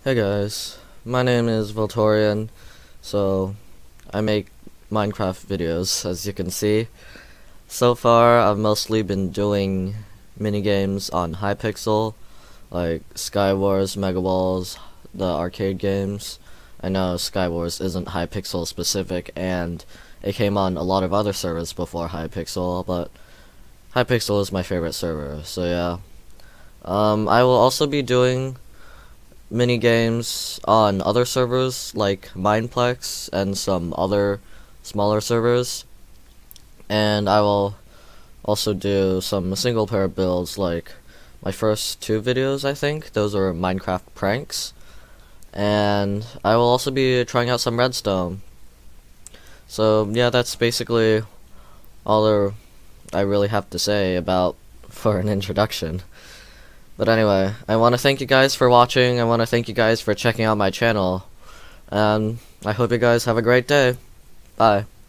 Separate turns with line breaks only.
Hey guys, my name is Voltorian, so I make Minecraft videos, as you can see. So far, I've mostly been doing minigames on Hypixel, like Skywars, Megawalls, the arcade games. I know Skywars isn't Hypixel specific, and it came on a lot of other servers before Hypixel, but Hypixel is my favorite server, so yeah. I will also be doing mini games on other servers like Mineplex and some other smaller servers, and I will also do some single player builds. Like my first two videos, I think those are Minecraft pranks, and I will also be trying out some redstone. So yeah, that's basically all I really have to say about for an introduction. But anyway, I want to thank you guys for watching. I want to thank you guys for checking out my channel. And I hope you guys have a great day. Bye.